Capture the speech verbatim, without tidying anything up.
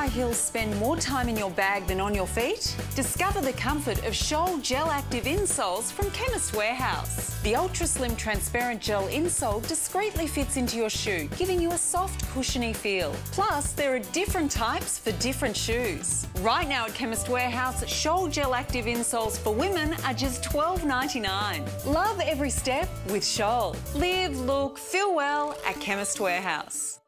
high heels spend more time in your bag than on your feet? Discover the comfort of Scholl GelActiv insoles from Chemist Warehouse. The ultra-slim transparent gel insole discreetly fits into your shoe, giving you a soft, cushiony feel. Plus, there are different types for different shoes. Right now at Chemist Warehouse, Scholl GelActiv insoles for women are just twelve ninety-nine. Love every step with Scholl. Live, look, feel well at Chemist Warehouse.